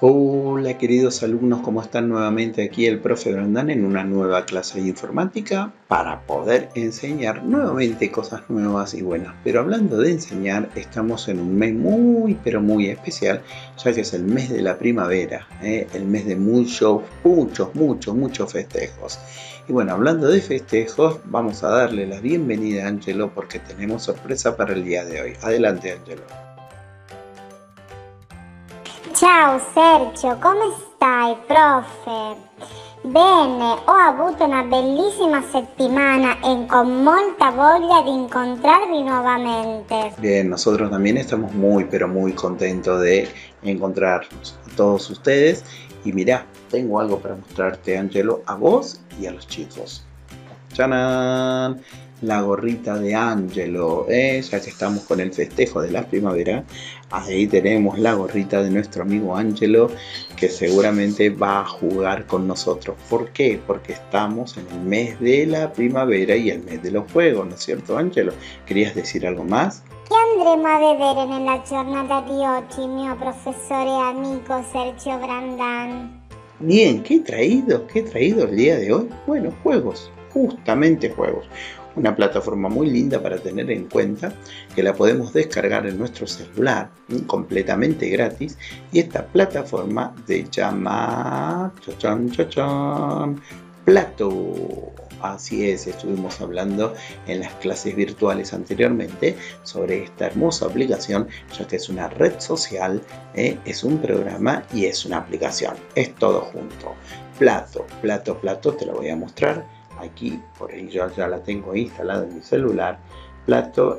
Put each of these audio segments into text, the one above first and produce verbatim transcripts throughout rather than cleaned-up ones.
Hola queridos alumnos, ¿cómo están? Nuevamente aquí el profe Brandán en una nueva clase de informática para poder enseñar nuevamente cosas nuevas y buenas. Pero hablando de enseñar, estamos en un mes muy pero muy especial, ya que es el mes de la primavera, ¿eh? El mes de muchos, muchos, muchos, muchos festejos. Y bueno, hablando de festejos, vamos a darle la bienvenida a Angelo porque tenemos sorpresa para el día de hoy. Adelante, Angelo. Ciao Sergio, come stai, profe? Bene, ho avuto una bellissima settimana e con molta voglia di incontrarvi nuovamente. Bien, nosotros también estamos muy pero muy contentos de encontrarnos a todos ustedes. Y mirá, tengo algo para mostrarte, Angelo, a vos y a los chicos. ¡Chanán! La gorrita de Angelo, ¿eh? Ya que estamos con el festejo de la primavera, ahí tenemos la gorrita de nuestro amigo Angelo, que seguramente va a jugar con nosotros. ¿Por qué? Porque estamos en el mes de la primavera y el mes de los juegos, ¿no es cierto, Angelo? ¿Querías decir algo más? Che andremo a vedere nella giornata di oggi, mio professore e amico Sergio Brandán? Bien, ¿qué he traído? ¿Qué he traído el día de hoy? Bueno, juegos, justamente juegos. Una plataforma muy linda para tener en cuenta, que la podemos descargar en nuestro celular, completamente gratis. Y esta plataforma se llama chachán, chachán, Plato. Así es, estuvimos hablando en las clases virtuales anteriormente sobre esta hermosa aplicación, ya que es una red social, ¿eh? Es un programa y es una aplicación. Es todo junto. Plato, Plato, Plato, te lo voy a mostrar. Aquí, por ahí yo ya la tengo instalada en mi celular. Plato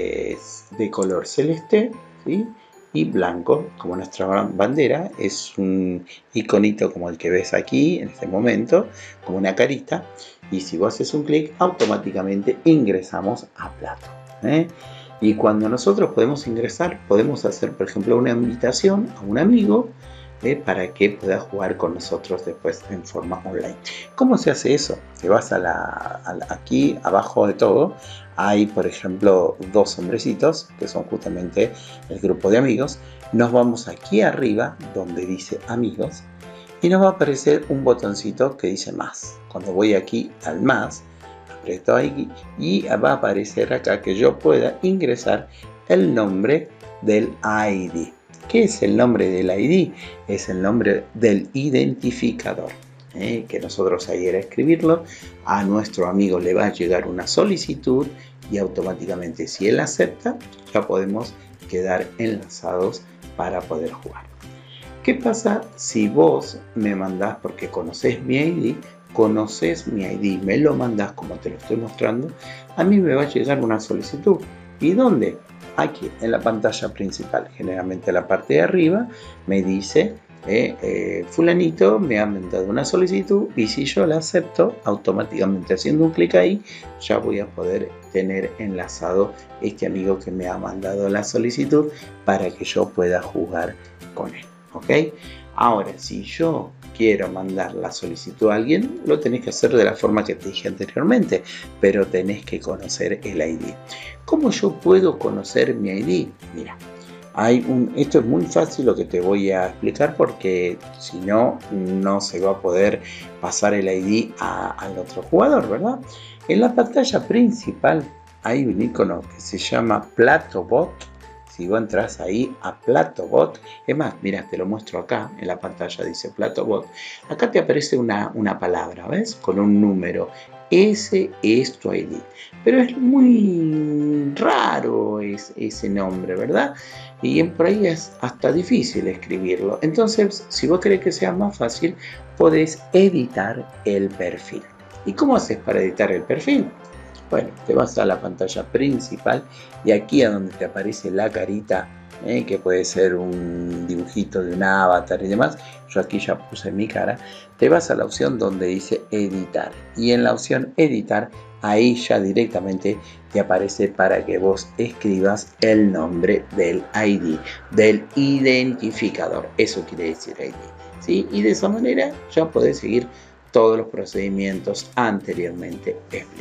es de color celeste, ¿sí? Y blanco, como nuestra bandera. Es un iconito como el que ves aquí en este momento, como una carita. Y si vos haces un clic, automáticamente ingresamos a Plato, ¿eh? Y cuando nosotros podemos ingresar, podemos hacer, por ejemplo, una invitación a un amigo, ¿eh? Para que pueda jugar con nosotros después en forma online. ¿Cómo se hace eso? Te vas a la, a la, aquí abajo de todo, hay por ejemplo dos hombrecitos que son justamente el grupo de amigos. Nos vamos aquí arriba donde dice amigos y nos va a aparecer un botoncito que dice más. Cuando voy aquí al más, aprieto ahí y va a aparecer acá que yo pueda ingresar el nombre del I D. ¿Qué es el nombre del I D? Es el nombre del identificador, ¿eh? Que nosotros ahí era escribirlo. A nuestro amigo le va a llegar una solicitud y automáticamente, si él acepta, ya podemos quedar enlazados para poder jugar. ¿Qué pasa si vos me mandás, porque conoces mi I D, conoces mi I D, me lo mandás como te lo estoy mostrando? A mí me va a llegar una solicitud. ¿Y dónde? Aquí en la pantalla principal, generalmente en la parte de arriba, me dice eh, eh, fulanito me ha mandado una solicitud y si yo la acepto, automáticamente haciendo un clic ahí, ya voy a poder tener enlazado este amigo que me ha mandado la solicitud para que yo pueda jugar con él, ¿ok? Ahora, si yo quiero mandar la solicitud a alguien, lo tenés que hacer de la forma que te dije anteriormente, pero tenés que conocer el I D. ¿Cómo yo puedo conocer mi I D? Mira, hay un, esto es muy fácil lo que te voy a explicar porque si no, no se va a poder pasar el I D a, al otro jugador, ¿verdad? En la pantalla principal hay un icono que se llama PlatoBot. Si vos entras ahí a PlatoBot, es más, mira, te lo muestro acá en la pantalla, dice PlatoBot. Acá te aparece una, una palabra, ¿ves? Con un número. Ese es tu I D. Pero es muy raro es, ese nombre, ¿verdad? Y por ahí es hasta difícil escribirlo. Entonces, si vos querés que sea más fácil, podés editar el perfil. ¿Y cómo haces para editar el perfil? Bueno, te vas a la pantalla principal y aquí a donde te aparece la carita, eh, que puede ser un dibujito de un avatar y demás, yo aquí ya puse mi cara, te vas a la opción donde dice editar y en la opción editar, ahí ya directamente te aparece para que vos escribas el nombre del I D, del identificador, eso quiere decir I D, ¿sí? Y de esa manera ya podés seguir todos los procedimientos anteriormente explicados.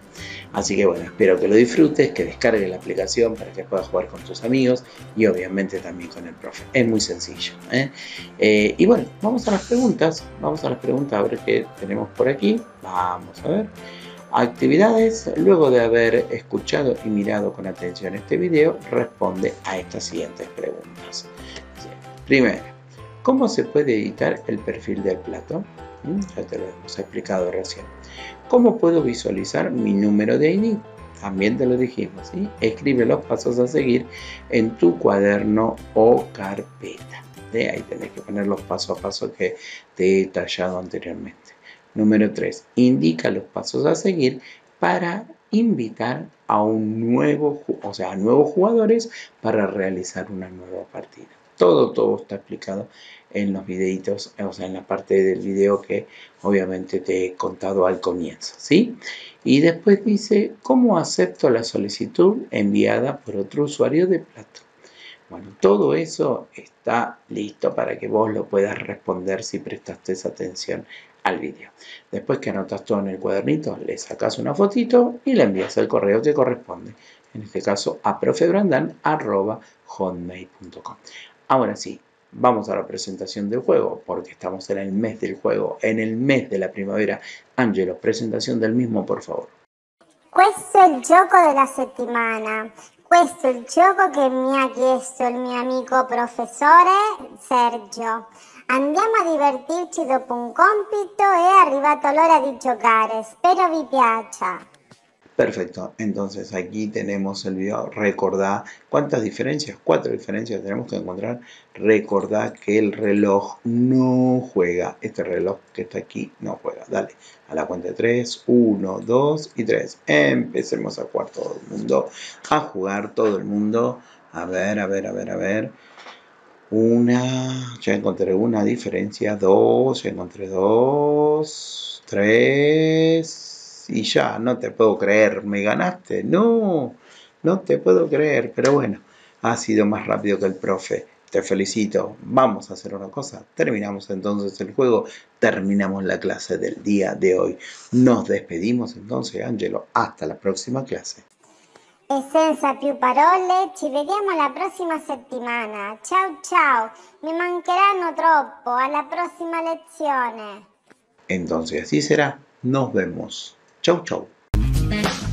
Así que bueno, espero que lo disfrutes, que descargues la aplicación para que puedas jugar con tus amigos y obviamente también con el profe. Es muy sencillo, ¿eh? Eh, y bueno, vamos a las preguntas, vamos a las preguntas a ver qué tenemos por aquí. Vamos a ver. Actividades. Luego de haber escuchado y mirado con atención este video, responde a estas siguientes preguntas. Primero, ¿cómo se puede editar el perfil del plato? Ya te lo hemos explicado recién. ¿Cómo puedo visualizar mi número de I D? También te lo dijimos, ¿sí? Escribe los pasos a seguir en tu cuaderno o carpeta. ¿Sí? Ahí tenés que poner los pasos a paso que te he detallado anteriormente. Número tres. Indica los pasos a seguir para invitar a un nuevo, o sea, a nuevos jugadores para realizar una nueva partida. Todo, todo está explicado en los videitos, o sea, en la parte del video que obviamente te he contado al comienzo, ¿sí? Y después dice, ¿cómo acepto la solicitud enviada por otro usuario de plato? Bueno, todo eso está listo para que vos lo puedas responder si prestaste atención al video. Después que anotas todo en el cuadernito, le sacas una fotito y le envías al correo que corresponde. En este caso a profebrandan arroba hotmail punto com. Ahora sí, vamos a la presentación del juego, porque estamos en el mes del juego, en el mes de la primavera. Angelo, presentación del mismo, por favor. Questo è il gioco della settimana. Questo è il gioco che mi ha chiesto il mio amico professore Sergio. Andiamo a divertirci dopo un compito, è arrivato l'ora di giocare. Spero vi piaccia. Perfecto, entonces aquí tenemos el video. Recordá, ¿cuántas diferencias? Cuatro diferencias tenemos que encontrar. Recordá que el reloj no juega. Este reloj que está aquí no juega. Dale, a la cuenta de tres. Uno, dos y tres. Empecemos a jugar todo el mundo. A jugar todo el mundo. A ver, a ver, a ver, a ver. Una, ya encontré una diferencia. Dos, ya encontré dos. Tres. Y ya, no te puedo creer, me ganaste. No, no te puedo creer. Pero bueno, has sido más rápido que el profe. Te felicito. Vamos a hacer una cosa. Terminamos entonces el juego. Terminamos la clase del día de hoy. Nos despedimos entonces, Angelo. Hasta la próxima clase. E senza più parole, ci vediamo la prossima settimana. Ciao ciao, mi mancheranno troppo. Alla prossima lezione. Entonces así será. Nos vemos. Chau, chau.